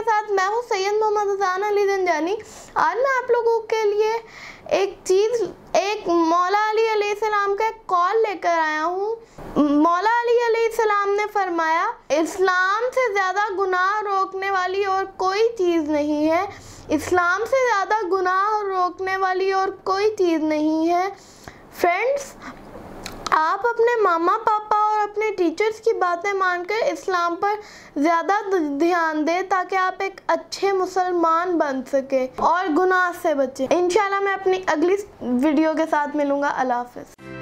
साथ मैं हूँ सैयद मोहम्मद अज़ान अली ज़ंजानी। आज मैं आप लोगों के लिए एक मौला अली अलैहिस्सलाम का एक कॉल लेकर आया हूँ। मौला अली अलैहिस्सलाम ने फरमाया, इस्लाम से ज़्यादा गुनाह रोकने वाली और कोई चीज़ नहीं है। इस्लाम से ज़्यादा गुनाह रोकने वाली और कोई चीज़ नहीं है। फ्रेंड्स, आप अपने मामा पापा और अपने टीचर्स की बातें मानकर इस्लाम पर ज़्यादा ध्यान दें ताकि आप एक अच्छे मुसलमान बन सके और गुनाह से बचें। इंशाल्लाह मैं अपनी अगली वीडियो के साथ मिलूँगा। अल्लाह हाफ़िज़।